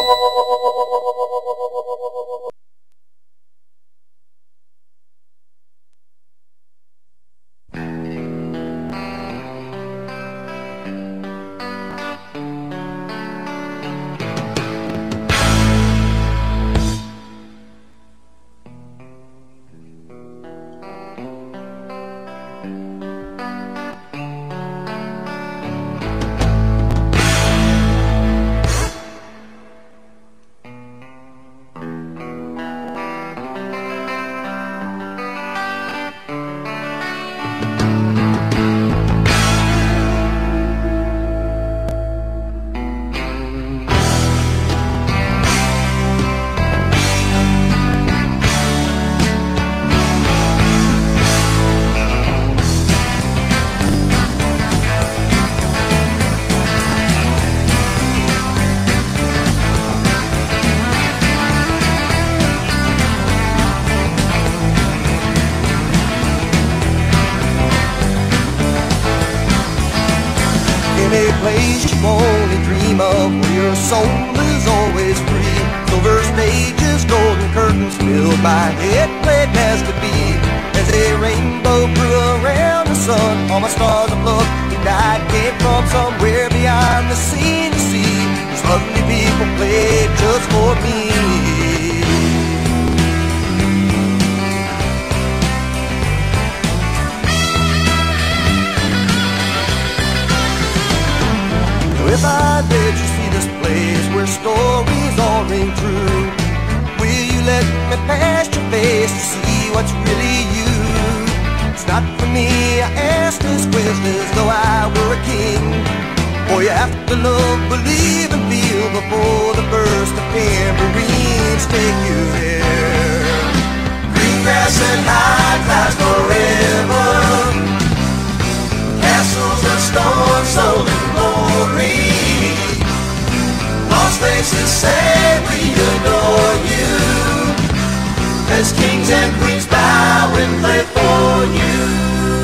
Any place you only dream of, where your soul is always free. Silver stages, golden curtains filled by it played as to be. As a rainbow grew around the sun, all my stars of love who died came from somewhere beyond the sea to see. These lovely people played just for me. If I let you see this place where stories all ring true, will you let me past your face to see what's really you? It's not for me, I ask this question as though I were a king. For you have to love, believe and feel before the burst of tambourines take you there. Green grass and high clouds forever, castles of stone sold in glory. Lost faces say we adore you, as kings and queens bow and play for you.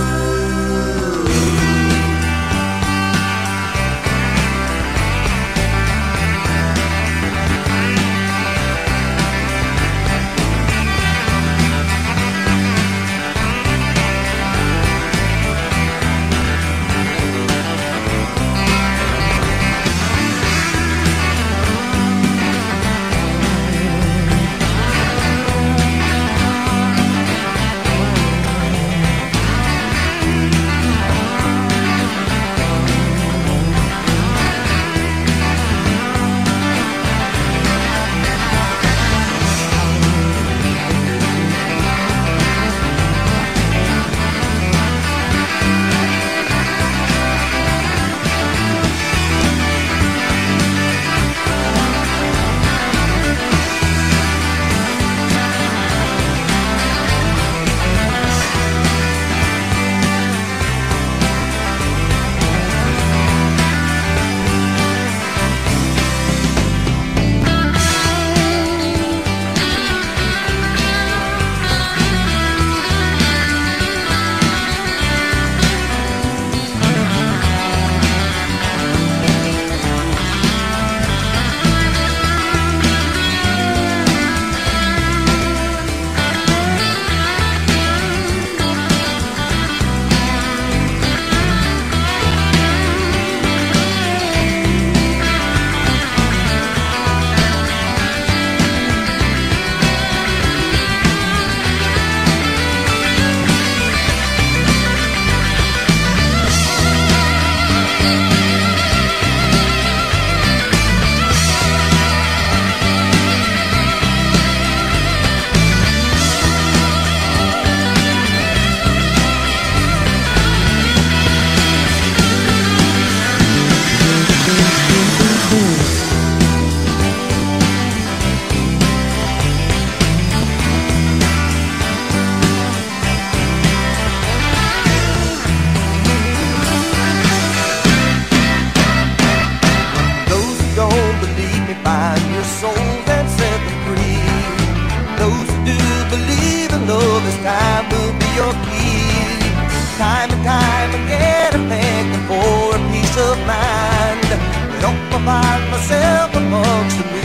Time and time again I'm thankful for a peace of mind. But I find myself amongst the music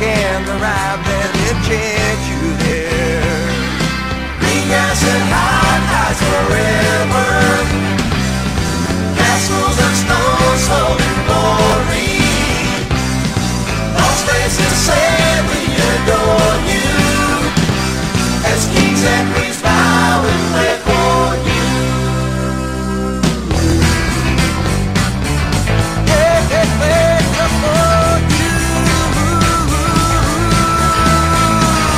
can arrive, then enchant you there. Green grass and high tides forever, castles and stones holding glory. Lost faces say we adore you, as kings and queens bow and play for you. Yeah, play for you.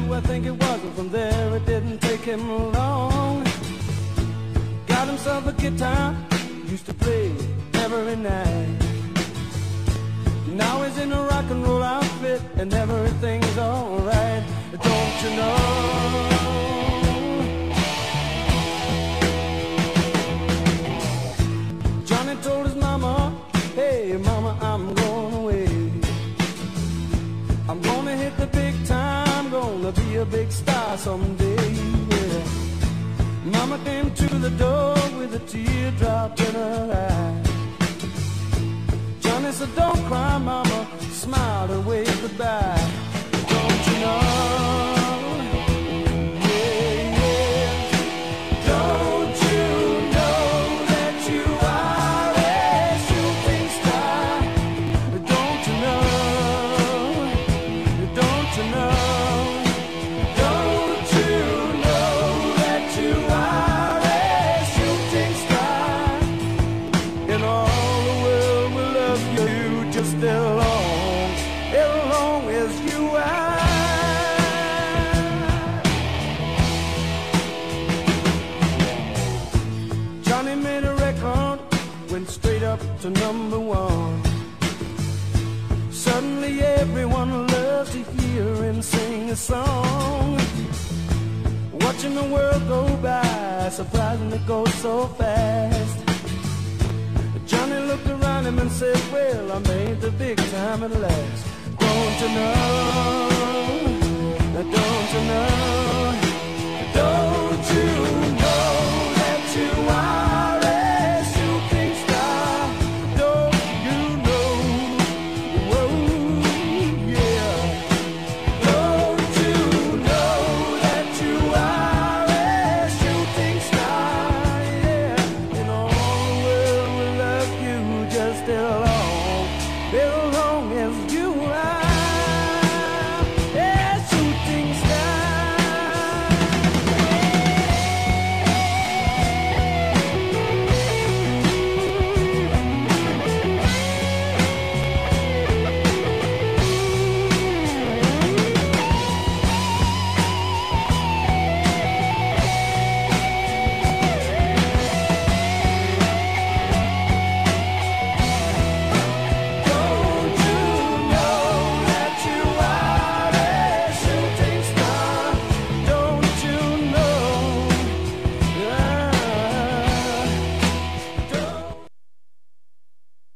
I think it was, and from there it didn't take him long. Got himself a guitar, used to play every night. Now he's in a rock and roll outfit, and everything's alright. Don't you know? Johnny told his mama, hey mama, I'm going away. I'm gonna hit the big time, gonna be a big star someday. Yeah. Mama came to the door with a teardrop in her eye. Johnny said, don't cry, mama, smiled and waved goodbye. Don't you know? Yeah, yeah. Don't you know that you are a shooting star? Don't you know? Don't you know? Don't you know that you are a shooting star? In all the world will love you just as long as you are. Johnny made a record, went straight up to #1. Suddenly everyone loved to hear him sing a song. Watching the world go by, surprising it goes so fast. Johnny looked around him and said, well, I made the big time at last. Don't you know?